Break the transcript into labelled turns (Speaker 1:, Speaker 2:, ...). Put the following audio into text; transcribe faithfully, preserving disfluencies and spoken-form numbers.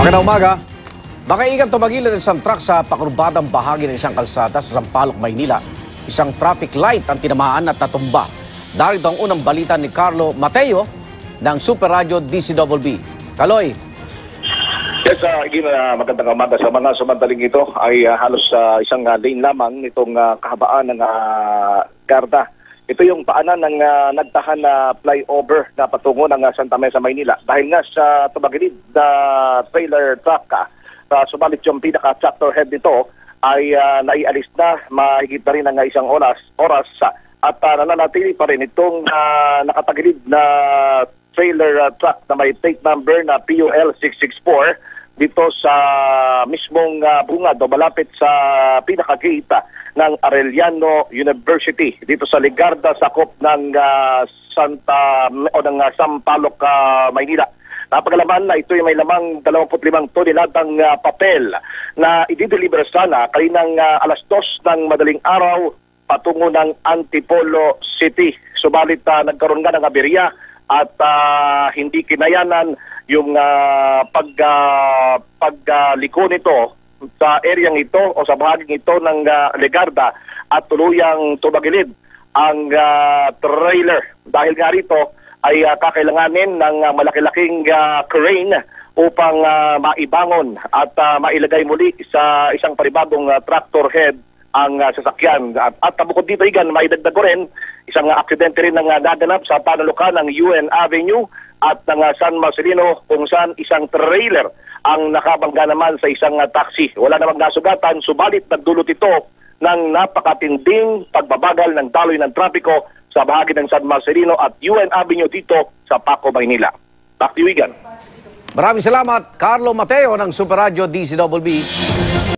Speaker 1: Magandang umaga. Makaigang tumagilid ang isang truck sa pakurbadang bahagi ng isang kalsada sa Sampaloc, Maynila. Isang traffic light ang tinamaan at natumba. Darito ang unang balita ni Carlo Mateo ng Super Radio D C B B. Kaloy.
Speaker 2: Yes, uh, again, uh, magandang umaga sa mga sumandaling ito ay uh, halos uh, isang uh, lane lamang itong uh, kahabaan ng uh, garda. Ito yung paanan ng uh, nagtahan na uh, flyover na patungo ng uh, Santa Mesa, Maynila. Dahil nga sa tumagilid na trailer truck, uh, uh, subalit yung pinaka-tractor head nito ay uh, naialis na, mahigit na rin ng uh, isang oras, oras uh, at uh, nananatili pa rin itong uh, nakatagilid na trailer uh, truck na may plate number na P U L six six four dito sa mismong uh, bungad o malapit sa pinaka-gate uh, ng Arellano University dito sa Ligarda, sakop ng uh, Santa o ng uh, Sampaloc, uh, Maynila. Napagalaman na ito ay may lamang dalawampu't limang toneladang uh, papel na i-deliver sana kaninang uh, alas dos ng madaling araw patungo ng Antipolo City. Subalit uh, nagkaroon nga ng aberya at uh, hindi kinayanan yung uh, pag uh, pagliko uh, nito sa areang ito o sa bahaging ito ng uh, Ligarda at tuluyang tumagilid ang uh, trailer. Dahil nga rito ay uh, kakailanganin ng uh, malaki-laking uh, crane upang uh, maibangon at uh, mailagay muli sa isang panibagong uh, tractor head ang uh, sasakyan. At, at bukod dito, Igan, may dagdag ko rin isang uh, aksidente rin ng uh, naganap sa panalukan ng U N Avenue at ng uh, San Marcelino kung saan isang trailer ang nakabangga naman sa isang uh, taxi. Wala namang nasugatan, subalit nagdulot ito ng napakatinding pagbabagal ng daloy ng trapiko sa bahagi ng San Marcelino at U N Avenue dito sa Paco, Maynila. Back to you, Igan.
Speaker 1: Maraming salamat, Carlo Mateo ng Super Radio D C B B.